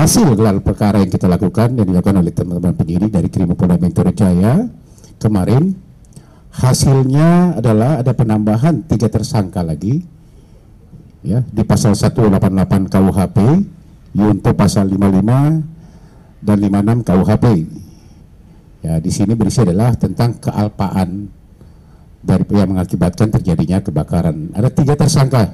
hasil gelar perkara yang kita lakukan yang dilakukan oleh teman-teman penyidik dari Krimpolda Metro Jaya kemarin, hasilnya adalah ada penambahan 3 tersangka lagi ya di pasal 188 KUHP, untuk pasal 55 dan 56 KUHP. Ya, di sini berisi adalah tentang kealpaan dari yang mengakibatkan terjadinya kebakaran. Ada 3 tersangka.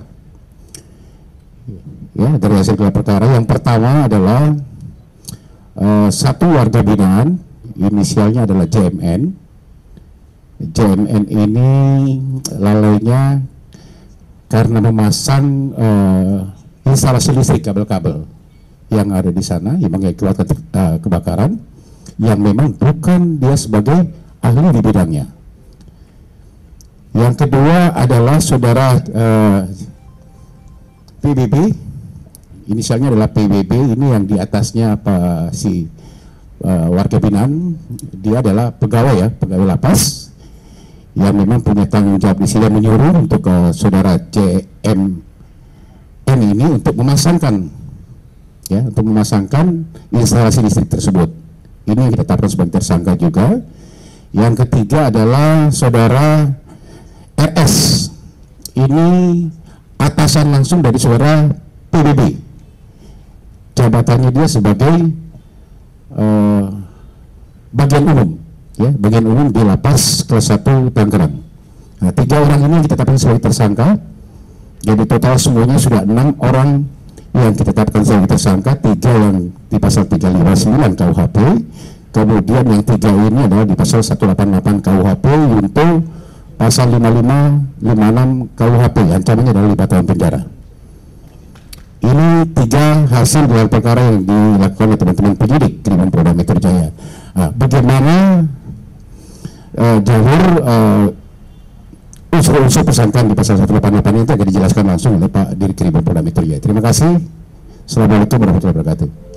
Ya, dari hasil gelar perkara yang pertama adalah satu warga binaan, inisialnya adalah JMN. JMN ini lalainya karena memasang instalasi listrik, kabel-kabel yang ada di sana yang mengakibatkan kebakaran, yang memang bukan dia sebagai ahli di bidangnya. Yang kedua adalah saudara PBB, inisialnya adalah PBB, ini yang di atasnya warga binaan, dia adalah pegawai ya, pegawai lapas yang memang punya tanggung jawab di sini, menyuruh untuk saudara JMN ini untuk memasangkan instalasi listrik tersebut. Ini yang kita tetapkan sebagai tersangka juga. Yang ketiga adalah saudara RS, ini atasan langsung dari saudara PBB, jabatannya dia sebagai bagian umum ya, bagian umum di lapas kelas 1 Tangerang. Nah, 3 orang ini kita tetapkan sebagai tersangka. Jadi total semuanya sudah 6 orang yang kita tetapkan sebagai tersangka, 3 yang di pasal 359 KUHP, kemudian yang 3 ini adalah di pasal 188 KUHP, untuk pasal 55, 56 KUHP, ancamannya adalah 5 tahun penjara. Ini 3 hasil gelar perkara yang dilakukan oleh teman-teman penyidik Krimpolda Metro Jaya. Nah, bagaimana jalur unsur-unsur persangkaan di pasal 188 itu akan dijelaskan langsung oleh Pak Dirkrim Krimpolda Metro Jaya. Terima kasih. Assalamualaikum warahmatullahi wabarakatuh.